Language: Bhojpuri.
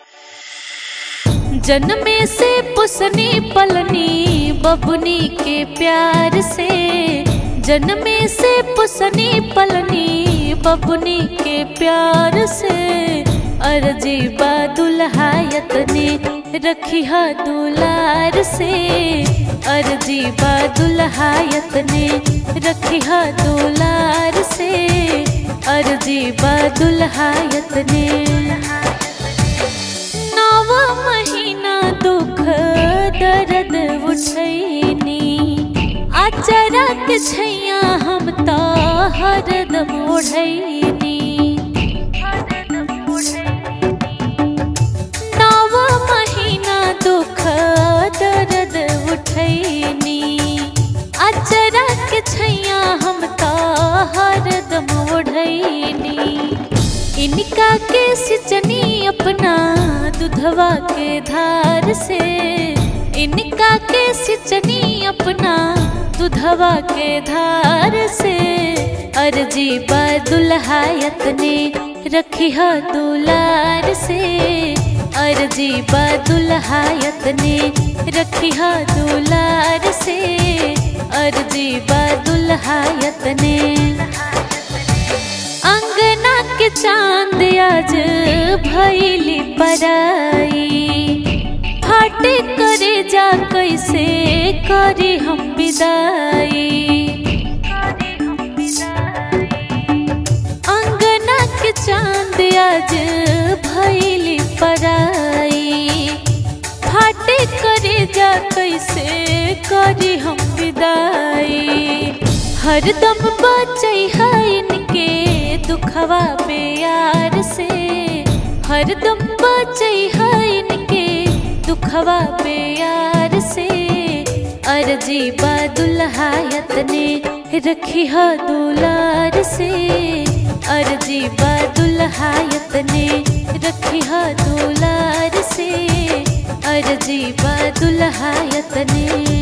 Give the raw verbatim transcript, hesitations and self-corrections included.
जन्मे से पुसनी पलनी बबुनी के प्यार से, जन्मे से पुसनी पलनी बबुनी के प्यार से। अर्जी बा दुल्हायत ने रखी हा दुलार से, अर्जी बा दुल्हायत ने रखी हा दुलार से, अर्जी बा दुल्हायत ने। नवा महीना दुख दर्द उठैनी, आचरा के छैया हम तो हरदम ओढ़ैनी। नवा महीना दुख दर्द उठैनी, आचरा के छैया हम तो हरदम ओढ़ैनी। इनका के सिंचनी अपना दुधवा के धार से, इनका के सिंचनी अपना दुधवा के धार से। अर्जी बा दुल्हायत ने रखी हा दुलार से, अर्जी बा दुल्हायत ने रखी हा दुलार से, अर्जी बा दुल्हायत ने। अंगना के चांद आज भइली पराई, फाटे करे जा कैसे करी हम विदाई। अंगना के चांद आज भइली पराई, फाटे करे जा कैसे करी हम विदाई। हरदम बचै है इनके दुखवा प्यार से, हरदम बचै है इनके दुखवा प्यार से। अर्जी बा दुल्हायत ने रखी हा दुलार से, अर्जी बा दुल्हायत ने रखी हा दुलार से, अर्जी बा दुल्हायत ने।